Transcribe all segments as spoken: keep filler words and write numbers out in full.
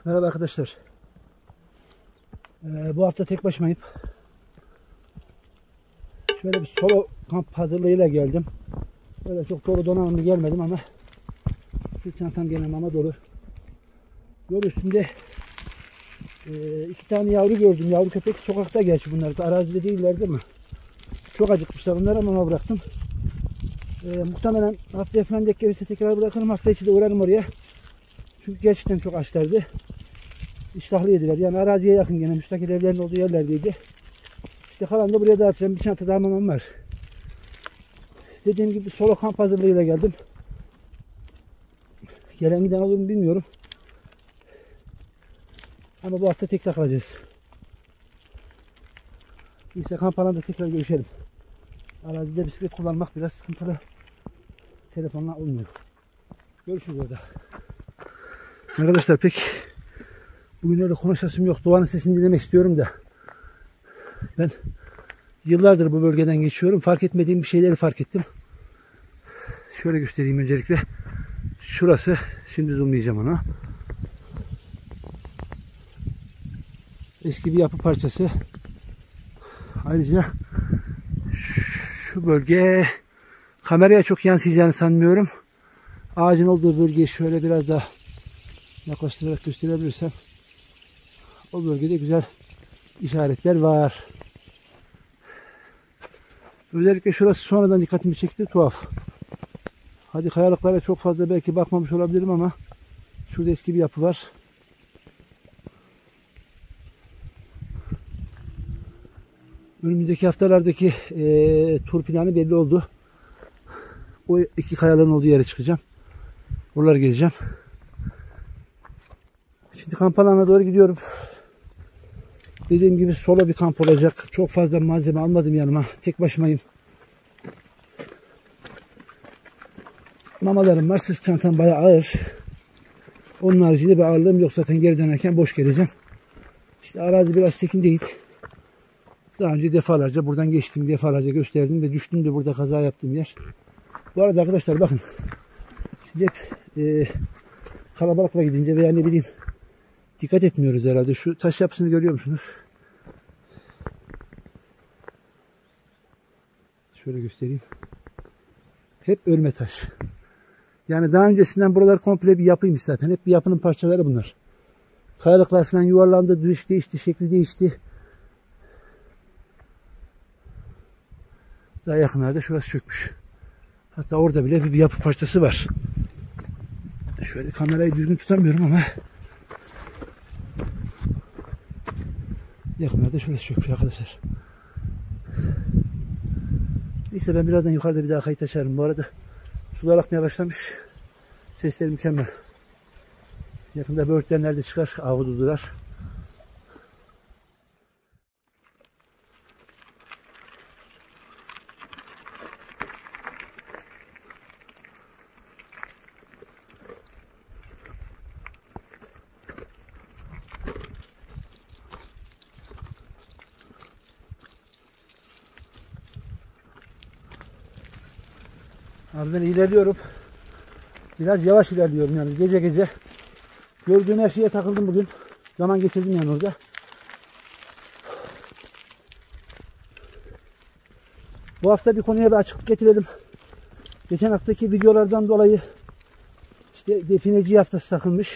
Merhaba arkadaşlar. Ee, bu hafta tek başımayım. Şöyle bir solo kamp hazırlığıyla geldim. Böyle çok dolu donanımlı gelmedim ama sırt çantam gene ama dolu. Yol üstünde e, iki tane yavru gördüm. Yavru köpek sokakta, gerçi bunlar da arazide değillerdi ama çok acıkmışlar. Onları mama bıraktım. E, muhtemelen haftaya falan denk gelirse tekrar bırakırım. Hafta içi de uğrarım oraya. Çünkü gerçekten çok açlardı. İştahlı yediler. Yani araziye yakın, gene müstakil evlerin olduğu yerlerdeydi. İşte kalan da buraya dağıtacağım. Bir çanta daha mamam var. Dediğim gibi solo kamp hazırlığıyla geldim. Gelen giden olur mu bilmiyorum. Ama bu hafta tek takılacağız. İşte kamp alanında tekrar görüşelim. Arazide bisiklet kullanmak biraz sıkıntılı. Telefonla olmuyor. Görüşürüz orada. Arkadaşlar pek bugün öyle konuşasım yok. Doğanın sesini dinlemek istiyorum da. Ben yıllardır bu bölgeden geçiyorum. Fark etmediğim bir şeyleri fark ettim. Şöyle göstereyim öncelikle. Şurası. Şimdi zoomlayacağım onu. Eski bir yapı parçası. Ayrıca şu bölge kameraya çok yansıyacağını sanmıyorum. Ağacın olduğu bölgeyi şöyle biraz daha yaklaştırarak gösterebilirsem, o bölgede güzel işaretler var. Özellikle şurası sonradan dikkatimi çekti, tuhaf. Hadi kayalıklara çok fazla belki bakmamış olabilirim ama şurada eski bir yapı var. Önümüzdeki haftalardaki e, tur planı belli oldu. O iki kayalığın olduğu yere çıkacağım. Oralara geleceğim. Şimdi kamp alanına doğru gidiyorum. Dediğim gibi solo bir kamp olacak. Çok fazla malzeme almadım yanıma. Tek başımayım. Mamalarım var. Sırt çantam bayağı ağır. Onun haricinde bir ağırlığım yok. Zaten geri dönerken boş geleceğim. İşte arazi biraz tekin değil. Daha önce defalarca buradan geçtim. Defalarca gösterdim ve düştüm de burada kaza yaptığım yer. Bu arada arkadaşlar bakın. Şimdi hep e, kalabalıkla gidince veya ne bileyim dikkat etmiyoruz herhalde. Şu taş yapısını görüyor musunuz? Şöyle göstereyim. Hep örme taş. Yani daha öncesinden buralar komple bir yapıymış zaten. Hep bir yapının parçaları bunlar. Kayalıklar falan yuvarlandı, düş değişti, şekli değişti. Daha yakınlarda şurası çökmüş. Hatta orada bile bir, bir yapı parçası var. Şöyle kamerayı düzgün tutamıyorum ama yakınlarda şurası çökmüş arkadaşlar. Neyse ben birazdan yukarıda bir daha kayıt açarım. Bu arada sular akmaya başlamış. Sesleri mükemmel. Yakında böğürtlenler de çıkar. Ahududular. Abi ben ilerliyorum. Biraz yavaş ilerliyorum yani gece gece. Gördüğüm her şeye takıldım bugün. Zaman geçirdim yani orada. Bu hafta bir konuya bir açıklık getirelim. Geçen haftaki videolardan dolayı işte defineci haftası takılmış.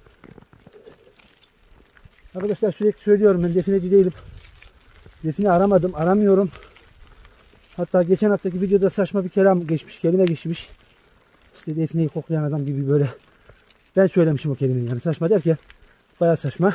Arkadaşlar sürekli söylüyorum, ben defineci değilim. Define aramadım, aramıyorum. Hatta geçen haftaki videoda saçma bir kelam geçmiş, kelime geçmiş. İşte defineyi koklayan adam gibi böyle. Ben söylemişim o kelimeyi, yani saçma derken bayağı saçma.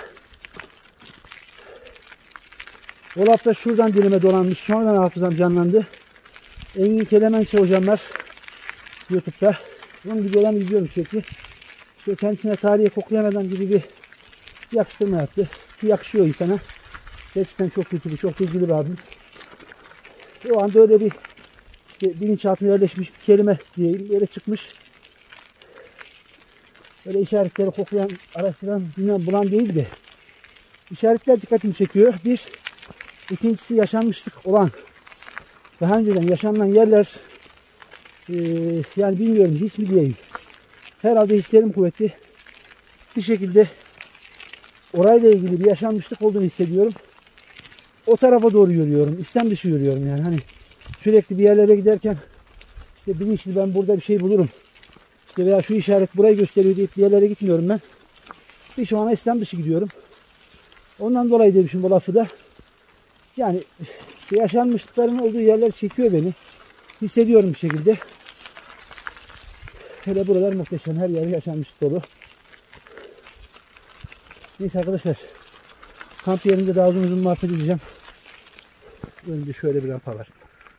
O lafta şuradan dilime dolanmış, sonradan hafızam canlandı. Engin Kelemençe hocam var YouTube'da. Onun videolarını izliyorum sürekli. İşte kendisine tarihe koklayan adam gibi bir yakıştırma yaptı. Ki yakışıyor insana. Gerçekten çok kültürlü, çok bilgili bir abimiz. O anda öyle bir işte bilinçaltına yerleşmiş bir kelime diyeyim, böyle çıkmış. Böyle işaretleri koklayan, araştıran, bilmem bulan değil de işaretler dikkatimi çekiyor. Bir, ikincisi yaşanmışlık olan, daha önceden yaşanılan yerler, e, yani bilmiyorum hiç mi diyeyim. Herhalde hislerim kuvvetli. Bir şekilde orayla ilgili bir yaşanmışlık olduğunu hissediyorum. O tarafa doğru yürüyorum. İstem dışı yürüyorum yani. Hani sürekli bir yerlere giderken işte bilinçli ben burada bir şey bulurum. İşte veya şu işaret burayı gösteriyor deyip bir yerlere gitmiyorum ben. Bir şu an İslam dışı gidiyorum. Ondan dolayı demişim bu lafı da. Yani işte yaşanmışlıkların olduğu yerler çekiyor beni. Hissediyorum bir şekilde. Hele buralar muhteşem. Her yer yaşanmışlık dolu. Neyse arkadaşlar. Kamp yerinde daha uzun uzun muhabbet edeceğim. Önce şöyle bir rampa var.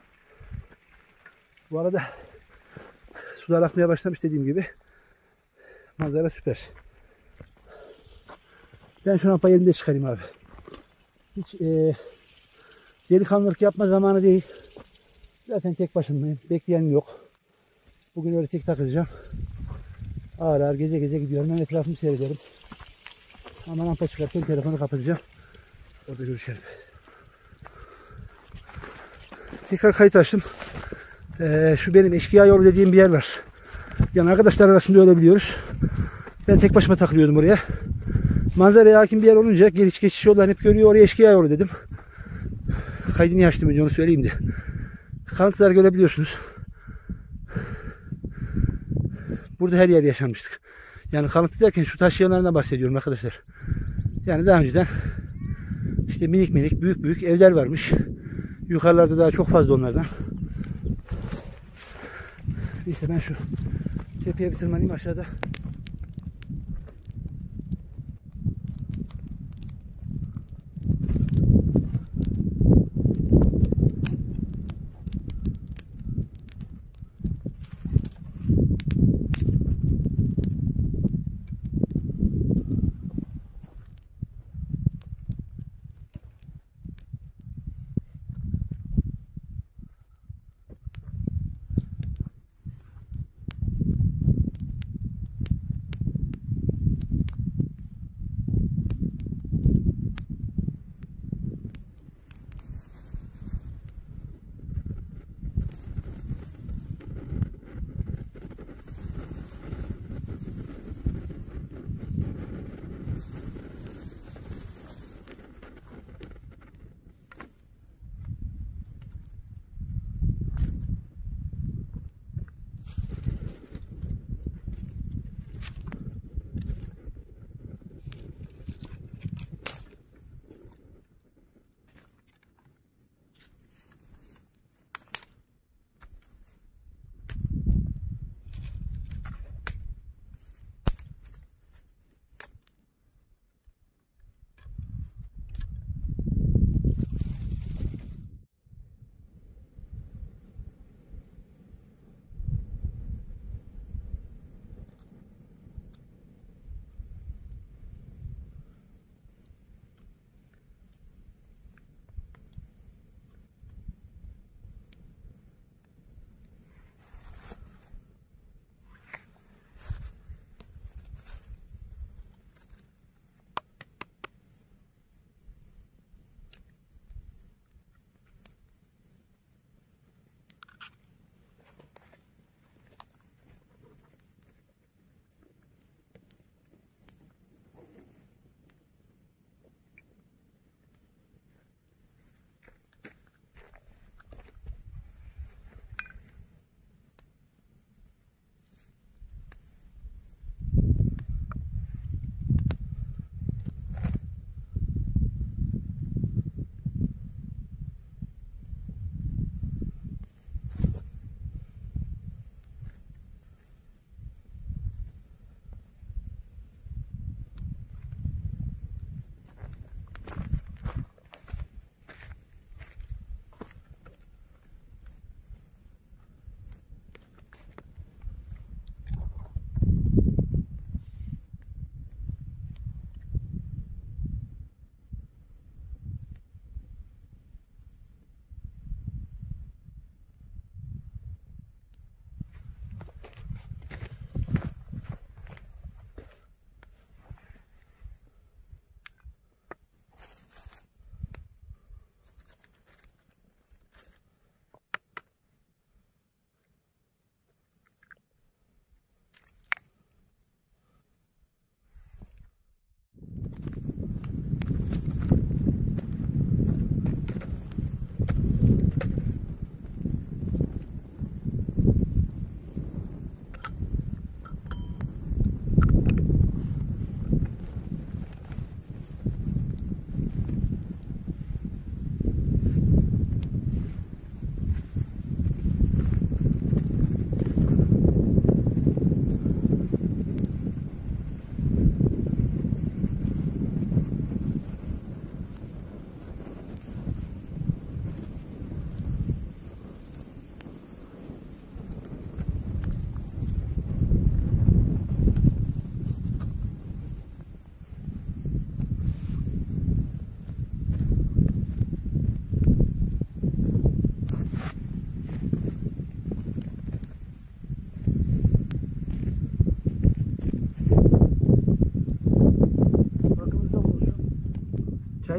Bu arada sular akmaya başlamış dediğim gibi. Manzara süper. Ben şu rampayı elimde çıkarayım abi. Hiç e, delikanlılık yapma zamanı değil. Zaten tek başımayım. Bekleyen yok. Bugün öyle tek takılacağım. Ağır ağır gece gece gidiyorum. Ben etrafımı seyrederim. Ama rampa çıkarken telefonu kapatacağım. Orada görüşelim. Tekrar kayıt açtım. Ee, şu benim eşkıya yolu dediğim bir yer var. Yani arkadaşlar arasında öyle biliyoruz. Ben tek başıma takılıyordum oraya. Manzaraya hakim bir yer olunca geliş geçiş yollarını hep görüyor. Oraya eşkıya yolu dedim. Kaydı niye açtım önce onu söyleyeyim de. Kalıntılar görebiliyorsunuz. Burada her yer yaşanmıştık. Yani kalıntı derken şu taş yanlarından bahsediyorum arkadaşlar. Yani daha önceden işte minik minik büyük büyük evler varmış. Yukarılarda daha çok fazla onlardan. Neyse ben şu tepeye bir tırmanayım aşağıda.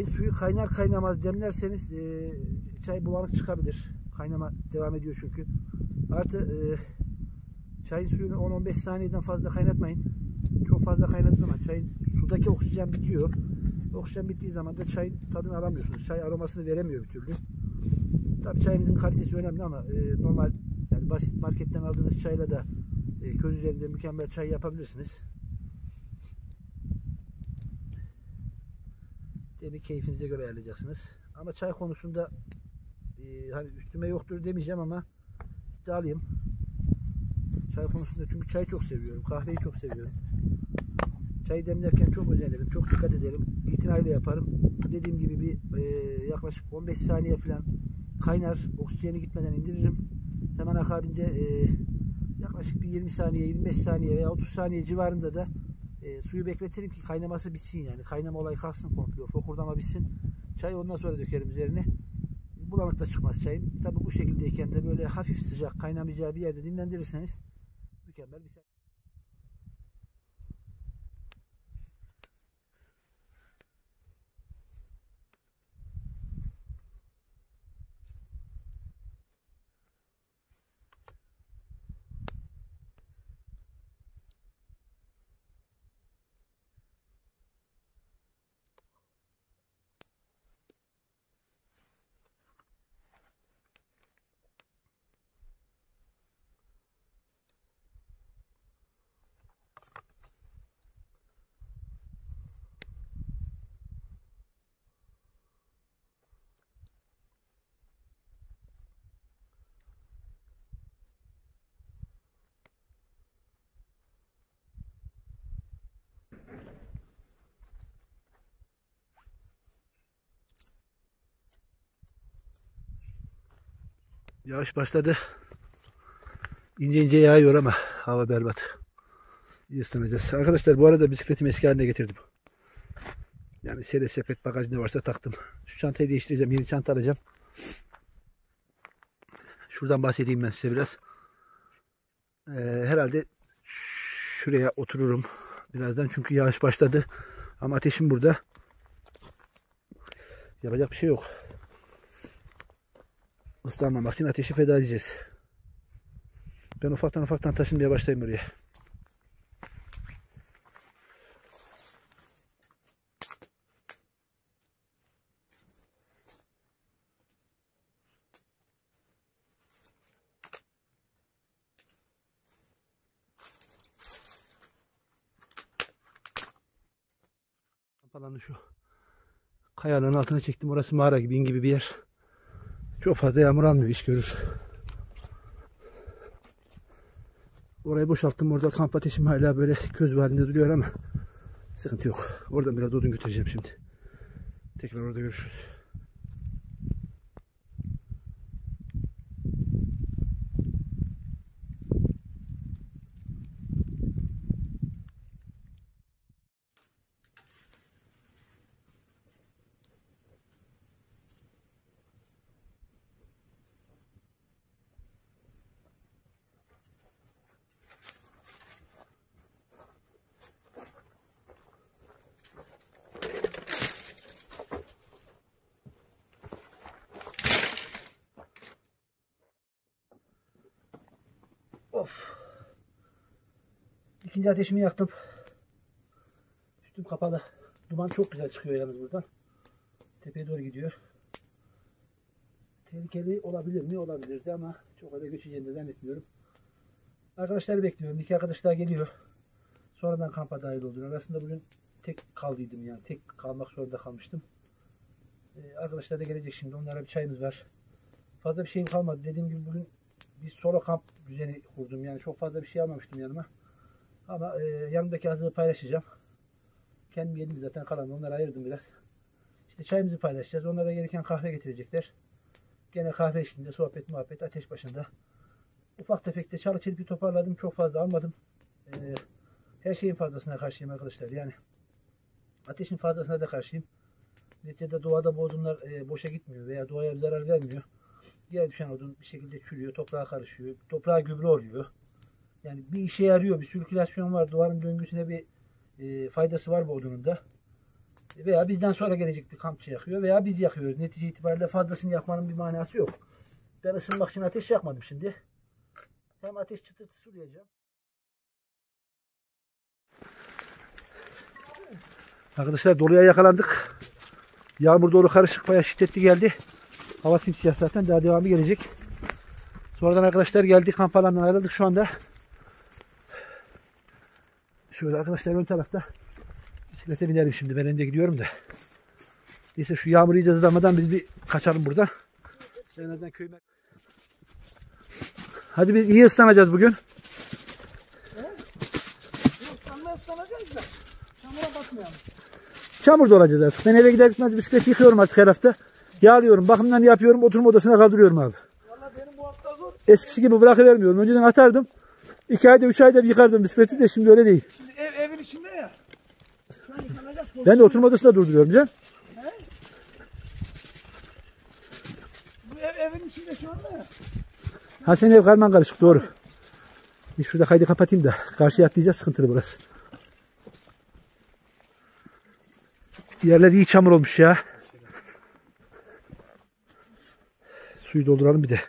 çayın suyu kaynar kaynamaz demlerseniz e, çay bulanık çıkabilir. Kaynama devam ediyor çünkü. Artı e, çayın suyunu on on beş saniyeden fazla kaynatmayın. Çok fazla kaynadığı zaman çayın sudaki oksijen bitiyor. Oksijen bittiği zaman da çayın tadını alamıyorsunuz. Çay aromasını veremiyor bir türlü. Tabii çayınızın kalitesi önemli ama e, normal yani basit marketten aldığınız çayla da e, köz üzerinde mükemmel çay yapabilirsiniz. Tabii keyfinize göre ayarlayacaksınız. Ama çay konusunda e, hani üstüme yoktur demeyeceğim ama iddialıyım. Çay konusunda çünkü çayı çok seviyorum. Kahveyi çok seviyorum. Çayı demlerken çok özenirim. Çok dikkat ederim. İtinayla yaparım. Dediğim gibi bir e, yaklaşık on beş saniye falan kaynar. Oksijeni gitmeden indiririm. Hemen akabinde e, yaklaşık bir yirmi saniye, yirmi beş saniye veya otuz saniye civarında da e, suyu bekletirim ki kaynaması bitsin yani. Kaynama olayı kalsın komple. Fokurdama bitsin. Çayı ondan sonra dökerim üzerine. Bulanık da çıkmaz çayın. Tabi bu şekildeyken de böyle hafif sıcak kaynamayacağı bir yerde dinlendirirseniz mükemmel bir şey. Yağış başladı. İnce ince yağıyor ama hava berbat. Islanacağız. Arkadaşlar bu arada bisikletimi eski haline getirdim. Yani sele sepet bagaj ne varsa taktım. Şu çantayı değiştireceğim. Yeni çanta alacağım. Şuradan bahsedeyim ben size biraz. Ee, herhalde şuraya otururum birazdan çünkü yağış başladı. Ama ateşim burada. Yapacak bir şey yok. Islanmamak için ateşi feda edeceğiz. Ben ufaktan ufaktan taşınmaya başlayayım oraya. Kampalanı şu kayanın altına çektim. Orası mağara gibi, in gibi bir yer. Çok fazla yağmur almıyor, iş görür. Orayı boşalttım. Orada kamp ateşim hala böyle köz halinde duruyor ama sıkıntı yok. Oradan biraz odun götüreceğim şimdi. Tekrar orada görüşürüz. Of. İkinci ateşimi yaktım. Üstüm kapalı. Duman çok güzel çıkıyor yalnız buradan. Tepeye doğru gidiyor. Tehlikeli olabilir mi? Olabilirdi ama çok öyle geçeceğini de zannetmiyorum. Arkadaşları bekliyorum. İki arkadaş daha geliyor. Sonradan kampa dahil oldular. Aslında bugün tek kaldıydım yani. Tek kalmak zorunda kalmıştım. Ee, arkadaşlar da gelecek şimdi. Onlara bir çayımız var. Fazla bir şeyim kalmadı. Dediğim gibi bugün bir solo kamp düzeni kurdum. Yani çok fazla bir şey almamıştım yanıma. Ama e, yanımdaki azığı paylaşacağım. Kendim yedim zaten kalan. Onları ayırdım biraz. İşte çayımızı paylaşacağız. Onlara gereken kahve getirecekler. Gene kahve eşliğinde sohbet muhabbet ateş başında. Ufak tefek de çalı çırpı toparladım. Çok fazla almadım. Ee, her şeyin fazlasına karşıyım arkadaşlar. Yani ateşin fazlasına da karşıyım. Neticede doğada bu odunlar e, boşa gitmiyor veya doğaya bir zarar vermiyor. Diğer düşen odun bir şekilde çürüyor, toprağa karışıyor, toprağa gübre oluyor. Yani bir işe yarıyor, bir sirkülasyon var, doğanın döngüsüne bir e, faydası var bu odunun da. Veya bizden sonra gelecek bir kampçı yakıyor veya biz yakıyoruz. Netice itibariyle fazlasını yakmanın bir manası yok. Ben ısınmak için ateş yakmadım şimdi. Hem ateş çıtırtısı duyacağım. Arkadaşlar doluya yakalandık. Yağmur dolu karışık, bayağı şiddetli geldi. Hava simsiyah zaten, daha devamı gelecek. Sonradan arkadaşlar geldi, kamp alanından ayrıldık şu anda. Şöyle arkadaşlar ön tarafta bisiklete binerim şimdi, ben önde gidiyorum da. Neyse şu yağmur iyice hızlanmadan biz bir kaçalım buradan. En azından köyme. Hadi biz iyi ıslanacağız bugün. Islanma ıslanacağız da çamura batmayalım. Çamur da olacağız artık. Ben eve gider gitmez bisikleti yıkıyorum artık her hafta. Yağlıyorum, bakımdan yapıyorum, oturma odasına kaldırıyorum abi. Valla benim bu hafta zor. Eskisi gibi bırakıvermiyorum. Önceden atardım. iki ayda üç ayda bir yıkardım bisikleti de, şimdi öyle değil. Şimdi ev, evin içinde ya. Şu an yıkanacak. Ben de oturma odasında durduruyorum canım. He? Bu ev evin içinde şu anda ya. Ha senin ev karman karışık, doğru. Bir şurada kaydı kapatayım da karşıya atlayacağız, sıkıntılı burası. Yerler iyi çamur olmuş ya. Suyu dolduralım bir de.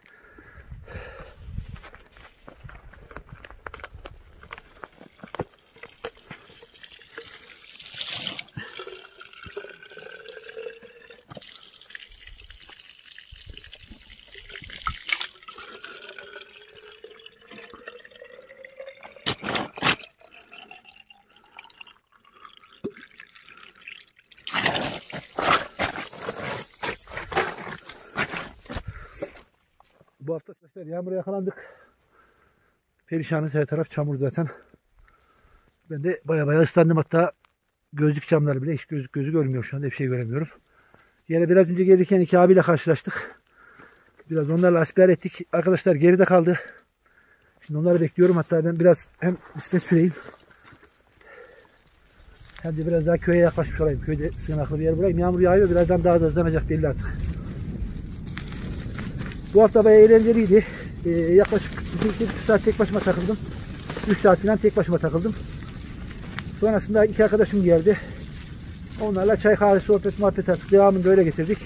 Bu hafta arkadaşlar yağmura yakalandık. Perişanız, her taraf çamur zaten. Ben de baya baya ıslandım, hatta gözlük camları bile hiç gözlük gözü görmüyor şu anda, bir şey göremiyorum. Yine biraz önce gelirken iki abiyle karşılaştık. Biraz onlarla asper ettik. Arkadaşlar geride kaldı. Şimdi onları bekliyorum, hatta ben biraz hem bisiklet süreyim hem de biraz daha köye yaklaşmış olayım. Köyde sığınaklı bir yer bulayım. Yağmur yağıyor, birazdan daha da hızlanacak belli artık. Bu hafta bayağı eğlenceliydi. Ee, yaklaşık iki buçuk saat tek başıma takıldım. üç saat falan tek başıma takıldım. Sonrasında iki arkadaşım geldi. Onlarla çay kahve sohbet muhabbet attık. Devamını böyle getirdik.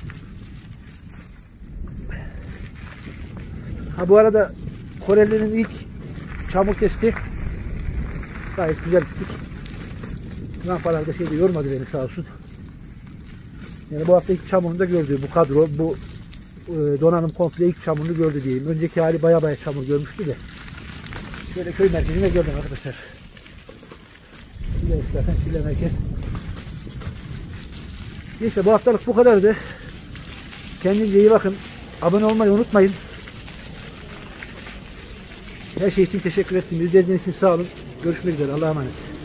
Ha bu arada Korelilerin ilk çamur testi gayet güzel gittik. Rampalarda şeyde yormadı beni sağ olsun. Yani bu hafta ilk çamurunu da gördü bu kadro. Bu donanım komple ilk çamurunu gördü diyeyim. Önceki hali baya baya çamur görmüştü de. Şöyle köy merkezine gördüm arkadaşlar. Şile zaten Şile merkez. Neyse bu haftalık bu kadardı. Kendinize iyi bakın. Abone olmayı unutmayın. Her şey için teşekkür ettim. İzlediğiniz için sağ olun. Görüşmek üzere. Allah'a emanet.